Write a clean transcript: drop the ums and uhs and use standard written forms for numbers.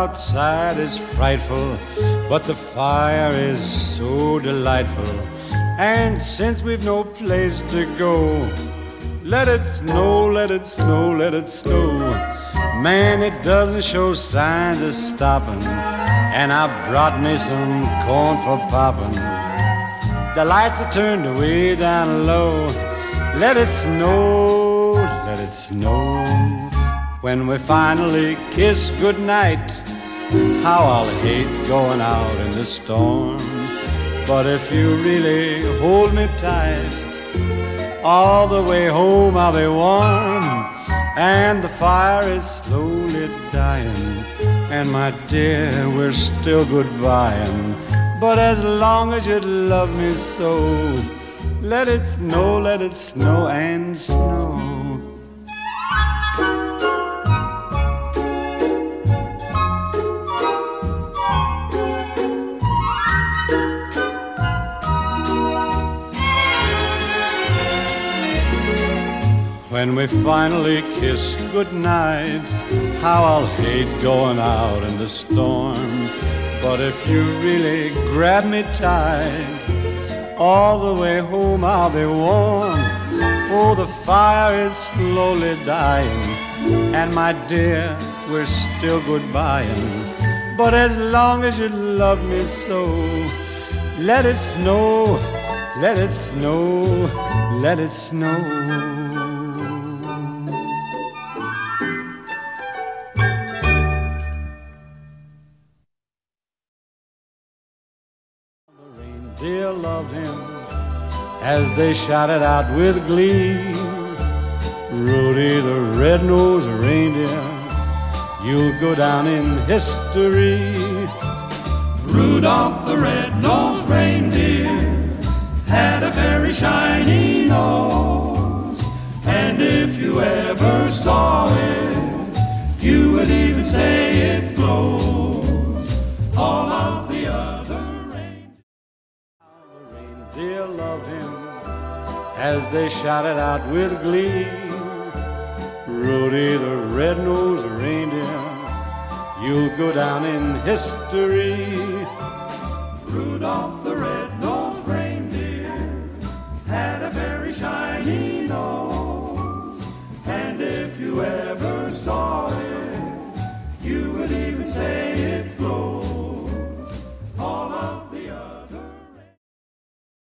outside is frightful, but the fire is so delightful. And since we've no place to go, let it snow, let it snow, let it snow. Man, it doesn't show signs of stopping, and I brought me some corn for poppin'. The lights are turned way down low. Let it snow, let it snow. When we finally kiss goodnight, how I'll hate going out in the storm. But if you really hold me tight, all the way home I'll be warm. And the fire is slowly dying, and my dear, we're still goodbying. But as long as you love me so, let it snow and snow. When we finally kiss goodnight, how I'll hate going out in the storm. But if you really grab me tight, all the way home I'll be warm. Oh, the fire is slowly dying, and my dear, we're still goodbying. But as long as you love me so, let it snow, let it snow, let it snow. Dear loved him as they shouted out with glee, Rudy the red-nosed reindeer, you'll go down in history. Rudolph the red-nosed reindeer had a very shiny nose, and if you ever saw it, you would even say it glows. All of the other dear loved him as they shouted out with glee, Rudy the red-nosed reindeer, you'll go down in history. Rudolph